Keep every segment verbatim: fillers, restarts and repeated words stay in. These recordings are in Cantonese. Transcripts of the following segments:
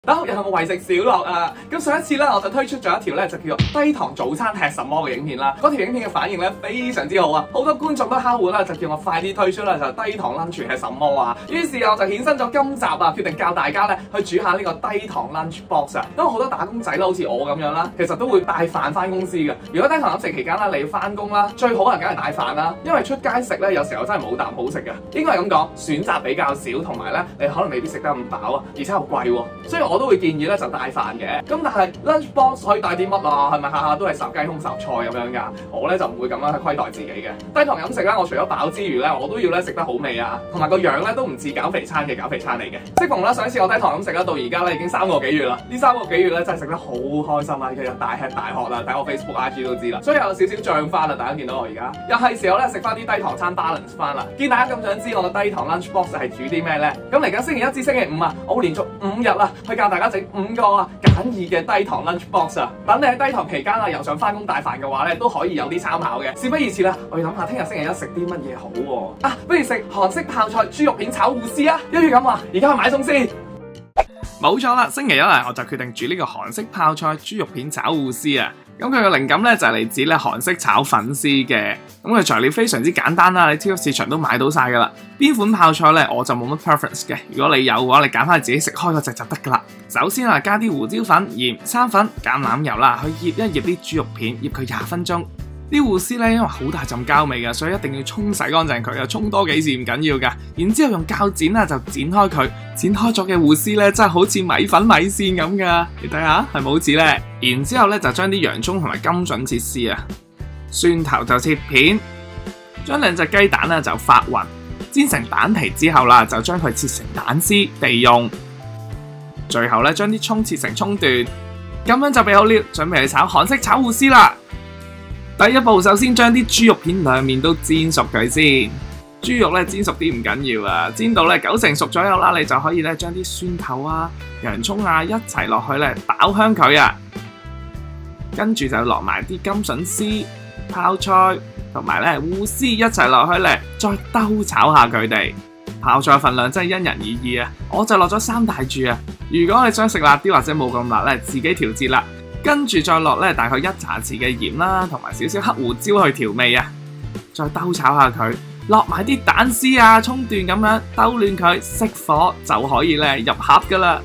大家好，又係我為食小樂啊！咁上一次咧，我就推出咗一條咧就叫做低糖早餐吃什麼嘅影片啦。嗰條影片嘅反應咧非常之好啊，好多觀眾都敲碗啦，就叫我快啲推出啦，就低糖 lunch 係什麼啊！於是我就衍生咗今集啊，決定教大家咧去煮下呢個低糖 lunch box 啊。因為好多打工仔啦，好似我咁樣啦，其實都會帶飯翻公司嘅。如果低糖飲食期間啦，你要翻工啦，最好啊梗係帶飯啦，因為出街食咧有時候真係冇啖好食嘅。應該係咁講，選擇比較少，同埋咧你可能未必食得咁飽啊，而且又貴喎。所以我都會建議咧就帶飯嘅，咁但係 lunch box 可以帶啲乜啊？係咪下下都係烚雞胸烚菜咁樣㗎？我咧就唔會咁樣去虧待自己嘅。低糖飲食咧，我除咗飽之餘咧，我都要咧食得好味啊，同埋個樣咧都唔似減肥餐嘅減肥餐嚟嘅。適逢啦，上一次我低糖飲食啦，到而家咧已經三個幾月啦。呢三個幾月咧真係食得好開心啊！日日大吃大喝啦，睇我 Facebook I G 都知啦。所以有少少漲翻啦，大家見到我而家又係時候咧食翻啲低糖餐 balance 翻啦。見大家咁想知我嘅低糖 lunch box 係煮啲咩咧？咁嚟緊星期一至星期五啊，我會連續五日啊去教大家整五個啊簡易嘅低糖 lunch box 啊，等你喺低糖期間啊，又想翻工帶飯嘅話咧，都可以有啲參考嘅。事不宜遲啦，我要諗下聽日星期一食啲乜嘢好喎啊！不如食韓式泡菜豬肉片炒芋絲啊！一於咁話，而家去買餸先。冇錯啦，星期一啊，我就決定煮呢個韓式泡菜豬肉片炒芋絲啊。咁佢嘅靈感咧就係嚟自咧韓式炒粉絲嘅。咁佢材料非常之簡單啦，你超級市場都買到晒噶啦。邊款泡菜咧我就冇乜 preference 嘅，如果你有嘅話，你揀翻自己食開嗰隻就得噶啦。首先啊，加啲胡椒粉、鹽、生粉、橄欖油啦，去醃一醃啲豬肉片，醃佢廿分鐘。啲芋絲咧，因為好大陣膠味嘅，所以一定要沖洗乾淨佢，又沖多幾次唔緊要噶。然之後用鉸剪啊，就剪開佢，剪開咗嘅芋絲咧，真係好似米粉米線咁噶。你睇下，係咪好似咧？然之後咧，就將啲洋蔥同埋金筍切絲啊，蒜頭就切片，將兩隻雞蛋咧就發勻，煎成蛋皮之後啦，就將佢切成蛋絲備用。最後咧，將啲蔥切成蔥段，咁樣就備好料，準備去炒韓式炒芋絲啦。第一步，首先將啲豬肉片兩面都煎熟佢先。豬肉咧煎熟啲唔緊要啊，煎到咧九成熟左右啦，你就可以咧將啲蒜頭啊、洋葱啊一齊落去咧爆香佢啊。跟住就落埋啲金筍絲、泡菜同埋咧芋絲一齊落去咧，再兜炒下佢哋。泡菜份量真係因人而異啊，我就落咗三大柱啊。如果你想食辣啲或者冇咁辣咧，自己調節啦。跟住再落咧大概一茶匙嘅鹽啦，同埋少少黑胡椒去調味啊。再兜炒下佢，落埋啲蛋絲啊、葱段咁樣兜亂佢，熄火就可以咧入盒噶啦。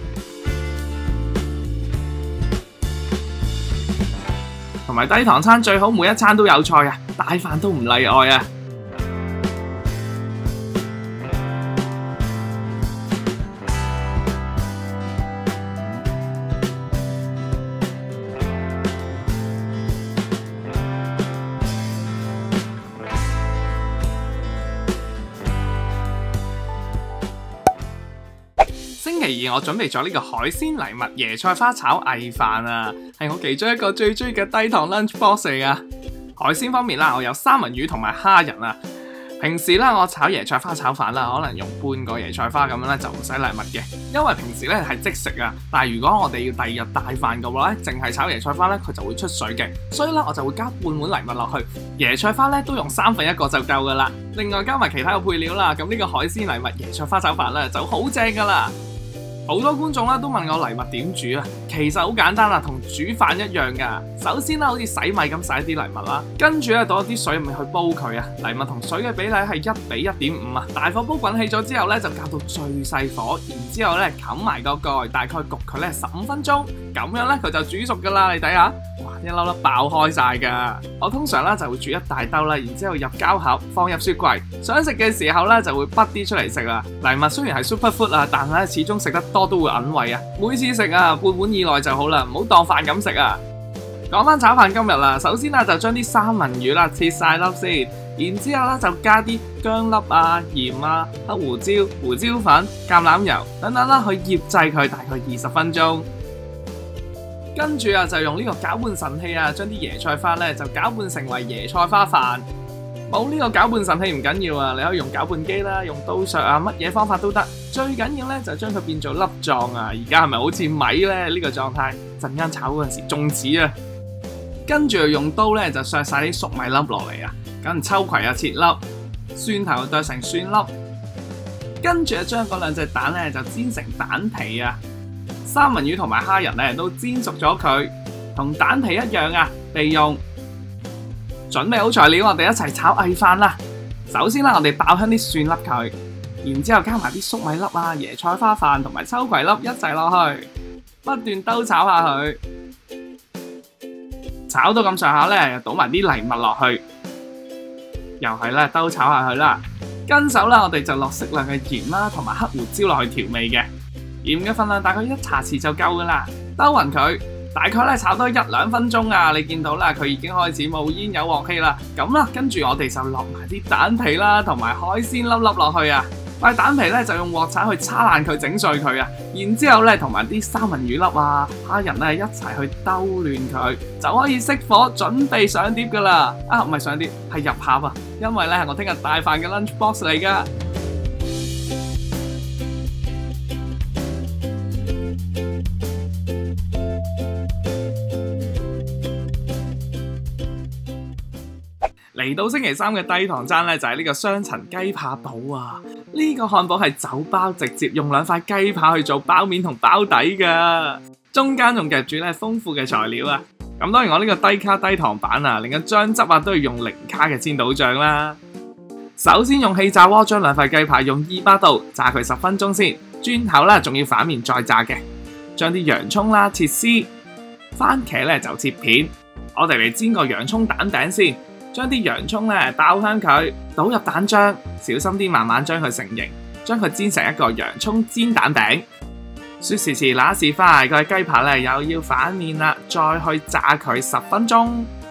同埋低糖餐最好每一餐都有菜啊，帶飯都唔例外啊。星期二我準備咗呢個海鮮藜麥椰菜花炒藝飯啊，係我其中一個最中意嘅低糖 lunch box 嚟噶。海鮮方面啦，我有三文魚同埋蝦仁啊。平時啦，我炒椰菜花炒飯啦，可能用半個椰菜花咁樣咧就唔使藜麥嘅，因為平時咧係即食啊。但係如果我哋要第二日帶飯嘅話咧，淨係炒椰菜花咧，佢就會出水嘅，所以咧我就會加半碗藜麥落去。椰菜花咧都用三分一個就夠噶啦。另外加埋其他嘅配料啦，咁呢個海鮮藜麥椰菜花炒飯咧就好正噶啦。好多觀眾咧都問我藜麥點煮啊，其實好簡單啦，同煮飯一樣噶。首先啦，好似洗米咁洗啲藜麥啦，跟住咧倒啲水咪去煲佢啊。藜麥同水嘅比例係一比一點五啊。大火煲滾起咗之後咧，就較到最細火，然之後咧冚埋個蓋，大概焗佢咧十五分鐘，咁樣咧佢就煮熟噶啦。你睇下，哇，一粒粒爆開晒噶。我通常咧就會煮一大兜啦，然之後入膠盒放入雪櫃，想食嘅時候咧就會滗啲出嚟食啊。藜麥雖然係 super food 啊，但係咧始終食得多都會揞胃啊！每次食啊半碗以內就好啦，唔好當飯咁食啊！講翻炒飯今日啦，首先啊就將啲三文魚啦切晒粒先，然之後咧就加啲薑粒啊、鹽啊、黑胡椒、胡椒粉、橄欖油等等啦，去醃製佢大概二十分鐘。跟住啊就用呢個攪拌神器啊，將啲椰菜花咧就攪拌成為椰菜花飯。冇呢個攪拌神器唔緊要啊，你可以用攪拌機啦，用刀削啊，乜嘢方法都得。最緊要咧就將佢變做粒狀啊！而家係咪好似米咧呢個狀態？陣間炒嗰陣時仲似啊！跟住用刀咧就削晒啲粟米粒落嚟啊，咁秋葵啊切粒，蒜頭剁成蒜粒，跟住將嗰兩隻蛋咧就煎成蛋皮啊， 三文魚同埋蝦仁咧都煎熟咗佢，同蛋皮一樣啊，備用。準備好材料，我哋一齊炒藝飯啦。首先啦，我哋爆香啲蒜粒佢，然之後加埋啲粟米粒啊、椰菜花飯同埋秋葵粒一齊落去，不斷兜炒下佢。炒到咁上下咧，又倒埋啲藜麥落去，又係咧兜炒下佢啦。跟手啦，我哋就落適量嘅鹽啦，同埋黑胡椒落去調味嘅。鹽嘅份量大概一茶匙就夠噶啦，兜勻佢。大概咧炒多一兩分鐘啊，你見到啦，佢已經開始冒煙有鑊氣啦。咁啦，跟住我哋就落埋啲蛋皮啦，同埋海鮮粒粒落去啊。塊蛋皮咧就用鑊鏟去叉爛佢，整碎佢啊。然之後咧同埋啲三文魚粒啊、蝦仁咧一齊去兜亂佢，就可以熄火準備上碟噶啦。啊，唔係上碟，係入盒啊，因為咧係我聽日帶飯嘅 lunch box 嚟噶。嚟到星期三嘅低糖餐咧，就係呢個雙層雞扒堡啊！呢個漢堡係酒包，直接用兩塊雞扒去做包面同包底噶，中間仲夾住咧豐富嘅材料啊！咁當然我呢個低卡低糖版啊，連個醬汁啊都要用零卡嘅千島醬啦。首先用氣炸鍋將兩塊雞扒用二百度炸佢十分鐘先，轉頭啦仲要反面再炸嘅。將啲洋蔥啦切絲，番茄咧就切片。我哋嚟煎個洋蔥蛋餅先。將啲洋葱咧爆香佢，倒入蛋漿，小心啲慢慢將佢成形，將佢煎成一個洋葱煎蛋餅。說時遲那時快，個雞扒咧又要反面啦，再去炸佢十分鐘。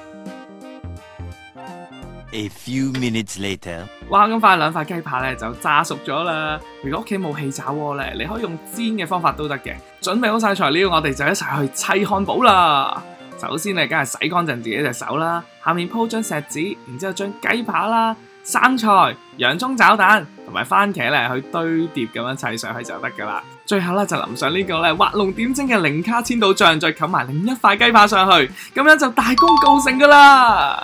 A few minutes later， 哇！咁快兩塊雞扒咧就炸熟咗啦。如果屋企冇氣炸鍋咧，你可以用煎嘅方法都得嘅。準備好晒材料，我哋就一齊去砌漢堡啦。首先你梗係洗乾淨自己隻手啦，下面鋪張錫紙，然之後將雞扒啦、生菜、洋葱炒蛋同埋番茄咧去堆疊咁樣砌上去就得噶啦。最後咧就淋上呢個咧畫龍點睛嘅零卡千島醬，再冚埋另一塊雞扒上去，咁樣就大功告成噶啦。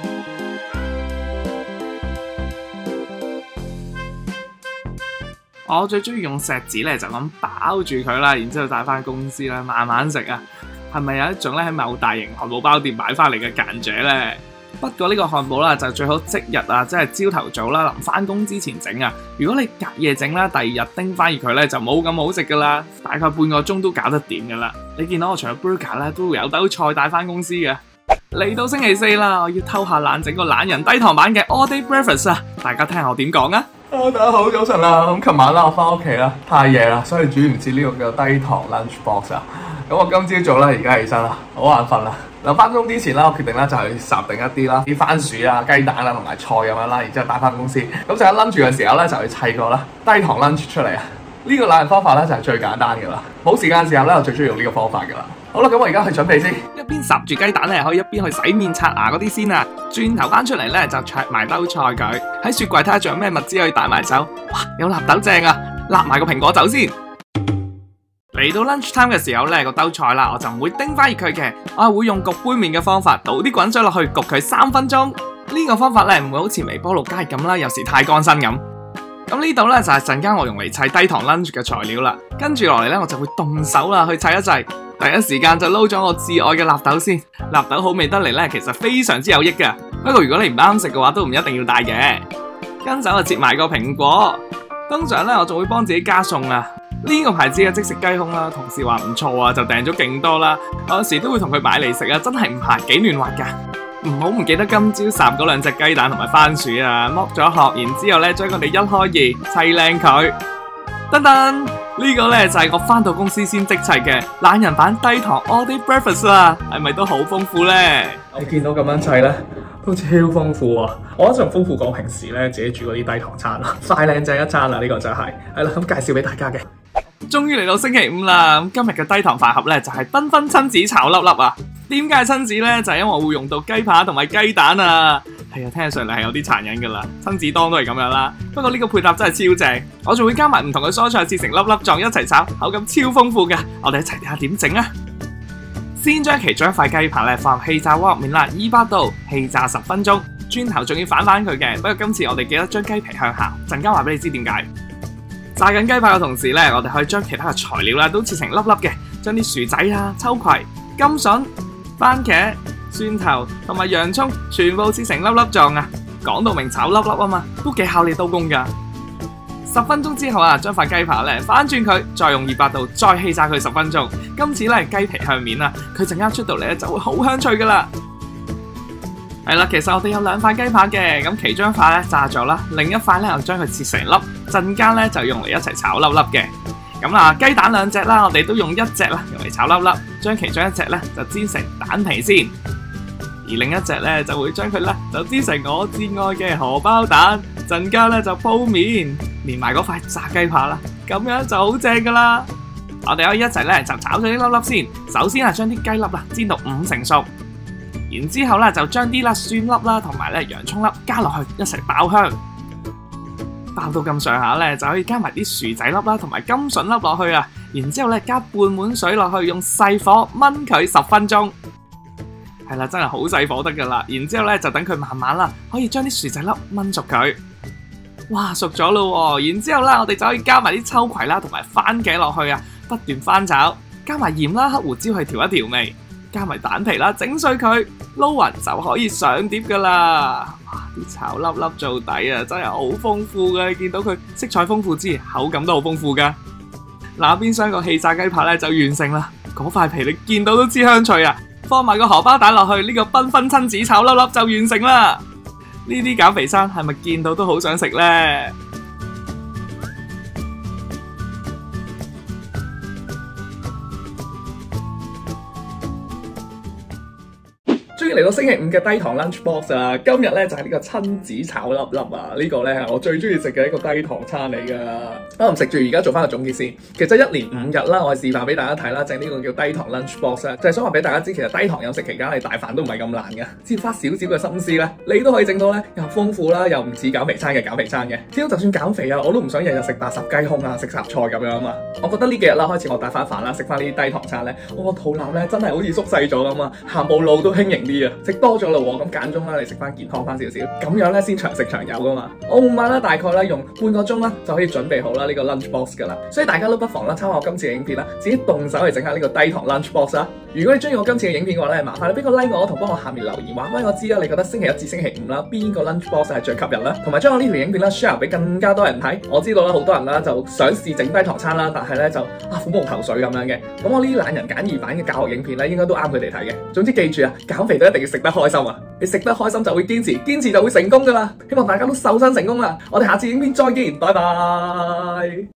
我最中意用錫紙咧就咁包住佢啦，然之後帶翻公司啦，慢慢食啊。係咪有一種咧喺某大型漢堡包店買翻嚟嘅間者呢？不過呢個漢堡啦就最好即日啊，即係朝頭早啦，臨翻工之前整啊。如果你隔夜整啦，第二日叮翻熱佢咧就冇咁好食噶啦。大概半個鐘都搞得掂噶啦。你見到我除咗 burger 咧，都會有兜菜帶翻公司嘅。嚟到星期四啦，我要偷下懶整個懶人低糖版嘅 all day breakfast 啊！大家聽下我點講啊！ 啊，大家好，早晨啦！咁琴晚啦，我翻屋企啦，太夜啦，所以煮唔切呢個叫低糖 lunch box 啊。咁我今朝早咧，而家起身啦，好眼瞓啦。嗱，翻工之前啦，我決定咧就去烚定一啲啦，啲番薯啊、雞蛋啦同埋菜咁樣啦，然之後帶翻公司。咁就喺 lunch 嘅時候咧，就去砌個啦低糖 lunch 出嚟啊！呢個懶人方法咧就係最簡單嘅啦。冇時間嘅時候咧，我最中意用呢個方法噶啦。好啦，咁我而家去準備先。一邊烚住雞蛋咧，可以一邊去洗面刷牙嗰啲先啊。轉頭翻出嚟咧，就灼埋兜菜佢。喺雪櫃睇下仲有咩物資可以帶埋走。哇，有納豆正啊！揦埋個蘋果走先。嚟到 lunch time 嘅時候咧，個兜菜啦，我就唔會叮翻熱佢嘅，我係會用焗杯麵嘅方法，倒啲滾水落去焗佢三分鐘。呢個方法咧唔會好似微波爐雞咁啦，有時太乾身咁。咁呢度咧就係陣間我用嚟砌低糖 lunch 嘅材料啦。跟住落嚟咧，我就會動手啦，去砌一砌。第一時間就撈咗我至愛嘅納豆先。納豆好味得嚟咧，其實非常之有益噶。不過如果你唔啱食嘅話，都唔一定要帶嘅。跟手就切埋個蘋果。通常咧，我仲會幫自己加餸啊。呢個牌子嘅即食雞胸啦，同事話唔錯啊，就訂咗勁多啦。我有時都會同佢買嚟食啊，真係唔鹹幾嫩滑噶。唔好唔記得今朝烚嗰兩隻雞蛋同埋番薯啊，剝咗殼，然之後咧將佢哋一開二砌靚佢。噔噔，呢個咧就係我翻到公司先即砌嘅懶人版低糖 all day breakfast 啦，係咪都好豐富咧？你見到咁樣砌咧，都超豐富啊！我覺得仲豐富過平時咧自己煮嗰啲低糖餐啦，快靚正一餐啦！呢個就係係啦，咁介紹俾大家嘅。終於嚟到星期五啦！咁今日嘅低糖飯盒咧就係繽紛親子炒粒粒啊！點解係親子咧？就係、是、因為我會用到雞扒同埋雞蛋啊！係啊，聽起上嚟係有啲殘忍噶啦，親子檔都係咁樣啦。不過呢個配搭真係超正，我仲會加埋唔同嘅蔬菜切成粒粒狀一齊炒，口感超豐富嘅。我哋一齊睇下點整啊！先將其中一塊雞扒咧放入氣炸鍋入面啦，二百度氣炸十分鐘，轉頭仲要反翻佢嘅。不過今次我哋記得將雞皮向下，陣間話俾你知點解。 炸緊雞排嘅同時咧，我哋可以將其他嘅材料啦都切成粒粒嘅，將啲薯仔啊、秋葵、甘筍、番茄、蒜頭同埋洋葱全部切成粒粒狀啊！講到明炒粒粒啊嘛，都幾考你刀工㗎。十分鐘之後啊，將塊雞排咧翻轉佢，再用二百度再氣炸佢十分鐘。今次咧雞皮向面啊，佢陣間出到嚟咧就會好香脆噶啦。係啦，其實我哋有兩塊雞排嘅，咁其中一塊咧炸咗啦，另一塊咧我將佢切成粒，陣間咧就用嚟一齊炒粒粒嘅。咁啊，雞蛋兩隻啦，我哋都用一隻啦，用嚟炒粒粒，將其中一隻咧就煎成蛋皮先，而另一隻咧就會將佢咧就煎成我至愛嘅荷包蛋，陣間咧就鋪面，連埋嗰塊炸雞排啦，咁樣就好正噶啦。我哋可以一齊咧就炒咗啲粒粒先，首先係將啲雞粒啦煎到五成熟，然之後咧就將啲啦蒜粒啦同埋咧洋葱粒加落去一齊爆香，爆到咁上下咧就可以加埋啲薯仔粒啦同埋甘筍粒落去啊，然之後咧加半碗水落去，用細火炆佢十分鐘。係啦，真係好細火得噶啦，然之後咧就等佢慢慢啦，可以將啲薯仔粒炆熟佢。哇，熟咗咯喎！然之後咧，我哋就可以加埋啲秋葵啦同埋番茄落去啊，不斷翻炒，加埋鹽啦、黑胡椒去調一調味，加埋蛋皮啦，整碎佢，撈勻就可以上碟噶啦。哇！啲炒粒粒做底啊，真係好豐富嘅，見到佢色彩豐富之餘，口感都好豐富噶。嗱，邊廂個氣炸雞排咧就完成啦，嗰塊皮你見到都知香脆啊！放埋個荷包蛋落去，呢個繽紛親子炒粒粒就完成啦！呢啲減肥餐係咪見到都好想食呢？ 終於嚟到星期五嘅低糖 lunch box 啊！今日咧就係呢個親子炒粒粒啊！呢個咧係我最中意食嘅一個低糖餐嚟噶。啊，唔食住，而家做翻個總結先。其實一連五日啦，我係示範俾大家睇啦，整呢個叫低糖 lunch box 啊，就係想話俾大家知，其實低糖飲食期間你大飯都唔係咁難嘅，只要花少少嘅心思咧，你都可以整到咧又豐富啦，又唔似減肥餐嘅減肥餐嘅。只要就算減肥啊，我都唔想日日食白烚雞胸啊，食雜菜咁樣啊嘛。我覺得呢幾日啦，開始我帶翻飯啦，食翻呢啲低糖餐咧，我個肚腩咧真係好似縮細咗咁啊，行步路都輕盈啲啊，食多咗咯喎，咁間中啦，你食翻健康翻少少，咁樣咧先長食長有噶嘛。我每晚咧大概咧用半個鐘啦就可以準備好啦呢個 lunch box 噶啦，所以大家都不妨啦參考我今次嘅影片啦，自己動手嚟整下呢個低糖 lunch box 啦。如果你中意我今次嘅影片嘅話咧，麻煩你俾個 like 我，同幫我下面留言話俾我知啦，你覺得星期一至星期五啦邊個 lunch box 係最吸引啦，同埋將我呢條影片啦 share 俾更加多人睇。我知道啦，好多人啦就想試整低糖餐啦，但係咧就啊苦無頭緒咁樣嘅。咁我呢啲懶人簡易版嘅教學影片咧，應該都啱佢哋睇嘅。總之記住啊，減肥都一定要食得開心啊！你食得開心就會堅持，堅持就會成功噶啦。希望大家都瘦身成功啦！我哋下次影片再見，拜拜。